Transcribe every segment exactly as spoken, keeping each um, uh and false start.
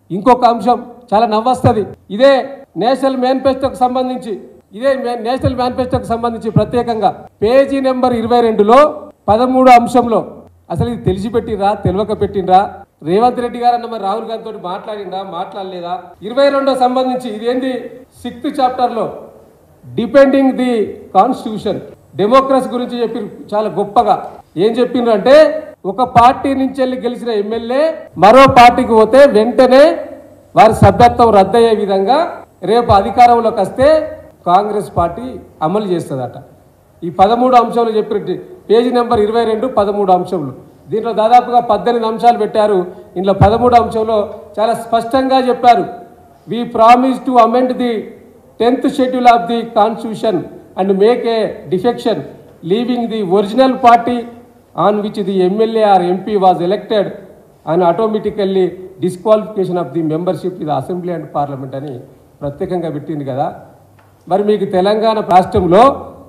ఇంకొక అంశం చాలా నవ్వొస్తుంది. ఇదే నేషనల్ మేనిఫెస్టోకి సంబంధించి ఇదే నేషనల్ మేనిఫెస్టోకి సంబంధించి ప్రత్యేకంగా పేజీ నెంబర్ ఇరవై రెండులో పదమూడు అంశంలో అసలు ఇది తెలిసి పెట్టినరా తెలియక పెట్టినరా రేవంత్ రెడ్డి గారు అన్న మరి రాహుల్ గాంధీ తోటి మాట్లాడిందా మాట్లాడలేదా? ఇరవై రెండో సంబంధించి ఇదేంటి సిక్స్త్ చాప్టర్ లో డిపెండింగ్ ది కాన్స్టిట్యూషన్ డెమోక్రసీ గురించి చెప్పి చాలా గొప్పగా ఏం చెప్పిండ్రు అంటే ఒక పార్టీ నుంచి వెళ్ళి గెలిచిన ఎమ్మెల్యే మరో పార్టీకి పోతే వెంటనే వారి సభ్యత్వం రద్దయ్యే విధంగా రేపు అధికారంలోకి వస్తే కాంగ్రెస్ పార్టీ అమలు చేస్తుందట. ఈ పదమూడు అంశాలు చెప్పినట్టు పేజీ నెంబర్ ఇరవై రెండు పదమూడు అంశంలో దీంట్లో దాదాపుగా పద్దెనిమిది అంశాలు పెట్టారు. ఇందులో పదమూడు అంశంలో చాలా స్పష్టంగా చెప్పారు. We promise to amend the tenth schedule of the constitution and make a defection leaving the original party on which the MLA or MP was elected and automatically disqualification of the membership ఇది assembly and parliament అని ప్రత్యేకంగా పెట్టింది కదా. మరి మీకు తెలంగాణ రాష్ట్రంలో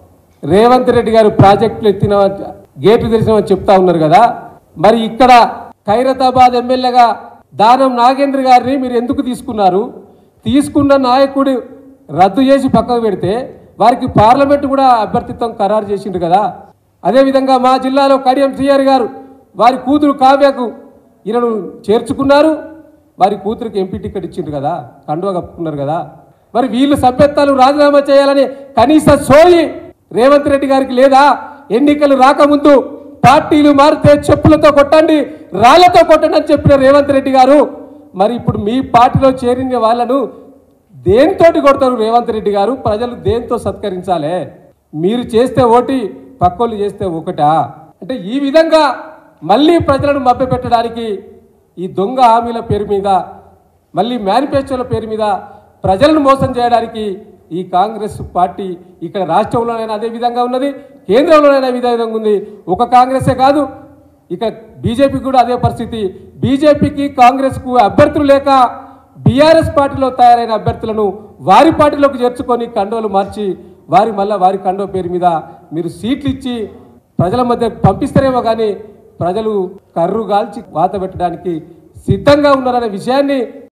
రేవంత్ రెడ్డి గారు ప్రాజెక్టులు ఎత్తిన గేట్లు తెరిచినామని చెప్తా ఉన్నారు కదా. మరి ఇక్కడ ఖైరతాబాద్ ఎమ్మెల్యేగా దానం నాగేంద్ర గారిని మీరు ఎందుకు తీసుకున్నారు? తీసుకున్న నాయకుడు రద్దు చేసి పక్కకు పెడితే వారికి పార్లమెంట్ కూడా అభ్యర్థిత్వం ఖరారు చేసిండ్రు కదా. అదేవిధంగా మా జిల్లాలో కడియం శ్రీహరి గారు వారి కూతురు కావ్యకు ఈయనను చేర్చుకున్నారు. వారి కూతురికి ఎంపీ టికెట్ ఇచ్చిండ్రు కదా, కండువా కప్పుకున్నారు కదా. మరి వీళ్ళు సభ్యత్వాలు రాజీనామా చేయాలని కనీస సోయి రేవంత్ రెడ్డి గారికి లేదా? ఎన్నికలు రాకముందు పార్టీలు మారితే చెప్పులతో కొట్టండి రాళ్లతో కొట్టండి అని చెప్పిన రేవంత్ రెడ్డి గారు మరి ఇప్పుడు మీ పార్టీలో చేరిన వాళ్ళను దేనితోటి కొడతారు రేవంత్ రెడ్డి గారు? ప్రజలు దేంతో సత్కరించాలి? మీరు చేస్తే ఓటి పక్కోళ్ళు చేస్తే ఒకటా? అంటే ఈ విధంగా మళ్ళీ ప్రజలను మభ్యపెట్టడానికి ఈ దొంగ హామీల పేరు మీద మళ్ళీ మేనిఫెస్టోల పేరు మీద ప్రజలను మోసం చేయడానికి ఈ కాంగ్రెస్ పార్టీ ఇక్కడ రాష్ట్రంలోనైనా అదే విధంగా ఉన్నది, కేంద్రంలోనైనా అదే విధంగా ఉంది. ఒక కాంగ్రెసే కాదు, ఇక బీజేపీ కూడా అదే పరిస్థితి. బీజేపీకి కాంగ్రెస్కు అభ్యర్థులు లేక బీఆర్ఎస్ పార్టీలో తయారైన అభ్యర్థులను వారి పార్టీలోకి చేర్చుకొని కండోలు మార్చి వారి మళ్ళీ వారి కండో పేరు మీద మీరు సీట్లు ఇచ్చి ప్రజల మధ్య పంపిస్తారేమో కానీ ప్రజలు కర్రు గాల్చి వాత పెట్టడానికి సిద్ధంగా ఉన్నారనే విషయాన్ని